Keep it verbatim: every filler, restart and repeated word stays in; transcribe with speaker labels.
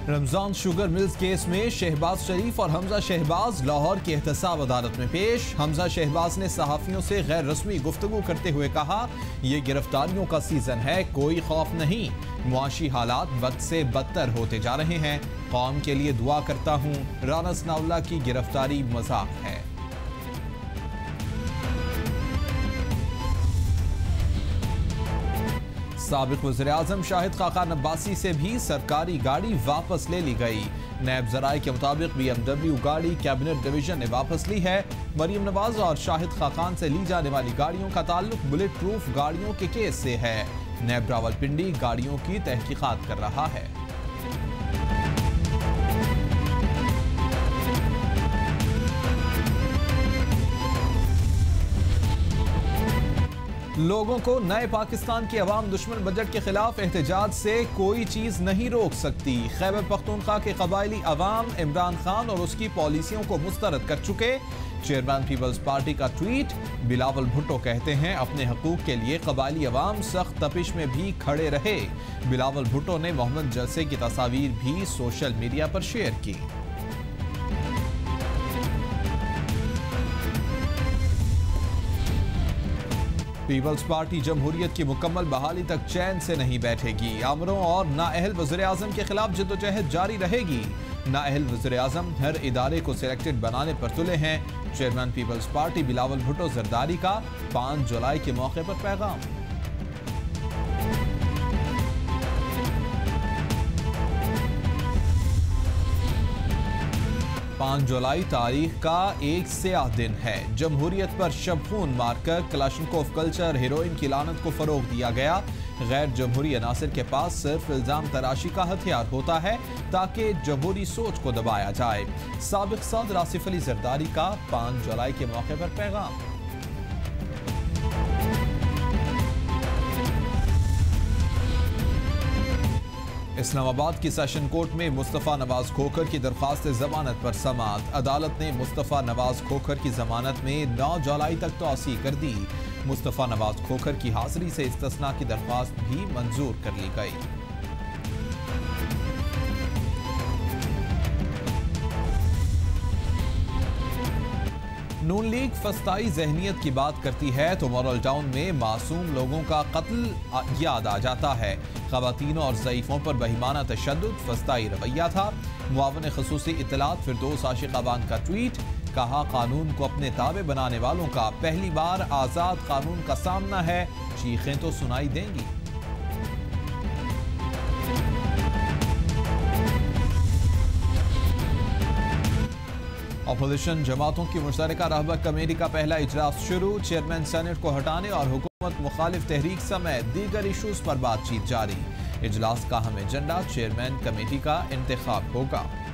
Speaker 1: Ramzan sugar mills case में शहबाज शरीफ और हमजा शहबाज लाहौर की एहतसाब अदालत में पेश। हमजा शहबाज ने सहाफियों से गैर रस्मी गुफ्तगू करते हुए कहा, ये गिरफ्तारियों का सीजन है, कोई खौफ नहीं। मुआशी हालात बद से बदतर होते जा रहे हैं, कौम के लिए दुआ करता हूँ। राना सनाउल्लाह की गिरफ्तारी मजाक है। साबिक वज़ीर-ए-आज़म शाहिद खाकान अब्बासी से भी सरकारी गाड़ी वापस ले ली गई। नैब ज़राए के मुताबिक बी एम डब्ल्यू गाड़ी कैबिनेट डिवीजन ने वापस ली है। मरियम नवाज और शाहिद खाकान से ली जाने वाली गाड़ियों का ताल्लुक बुलेट प्रूफ गाड़ियों के केस से है। नैब रावलपिंडी गाड़ियों की तहकीकात कर रहा है। लोगों को नए पाकिस्तान के अवाम दुश्मन बजट के खिलाफ एहतजाज से कोई चीज नहीं रोक सकती। खैबर पख्तूनख्वा के कबायली अवाम इमरान खान और उसकी पॉलिसियों को मुस्तरद कर चुके। चेयरमैन पीपल्स पार्टी का ट्वीट। बिलावल भुट्टो कहते हैं, अपने हकूक के लिए कबायली अवाम सख्त तपिश में भी खड़े रहे। बिलावल भुट्टो ने मोहम्मद जलसे की तस्वीर भी सोशल मीडिया पर शेयर की। पीपल्स पार्टी जमहूरियत की मुकम्मल बहाली तक चैन से नहीं बैठेगी। आमरों और नाअहल वज़ीर-ए-आज़म के खिलाफ जद्दोजहद जारी रहेगी। नाअहल वज़ीर-ए-आज़म हर इदारे को सिलेक्टेड बनाने पर तुले हैं। Chairman people's party Bilawal Bhutto Zardari का पाँच जुलाई के मौके पर पैगाम। पाँच जुलाई तारीख का एक स्याह दिन है। जमहूरियत पर शबखून मारकर क्लाशनकोफ कल्चर हेरोइन की लानत को फरोग दिया गया। गैर जमहूरी अनासिर के पास सिर्फ इल्जाम तराशी का हथियार होता है ताकि जमहूरी सोच को दबाया जाए। साबिक सदर आसिफ अली जरदारी का पाँच जुलाई के मौके पर पैगाम। इस्लामाबाद की सेशन कोर्ट में मुस्तफ़ा नवाज खोखर की दरख्वास्त जमानत पर समाअत। अदालत ने मुस्तफ़ा नवाज खोखर की जमानत में नौ जुलाई तक तौसी कर दी। मुस्तफ़ा नवाज खोखर की हाजिरी से इस्तिस्ना की दरख्वास्त भी मंजूर कर ली गई। नून लीग फस्ताई जहनियत की बात करती है तो मॉडल टाउन में मासूम लोगों का कत्ल याद आ जाता है। ख़वातीनों और ज़ईफ़ों पर बहिमाना तशद्दुद फस्ताई रवैया था। मुआवन ख़ुसूसी इत्तलात फिरदौस आशिक़ाबाद का ट्वीट। कहा, कानून को अपने ताबे बनाने वालों का पहली बार आज़ाद कानून का सामना है, चीखें तो सुनाई देंगी। अपोजिशन जमातों की मुश्तरका रहबर कमेटी का पहला इजलास शुरू। चेयरमैन सेनेट को हटाने और हुकूमत मुखालिफ तहरीक समेत दीगर इशूज पर बातचीत जारी। इजलास का अहम एजेंडा चेयरमैन कमेटी का इंतखाब होगा।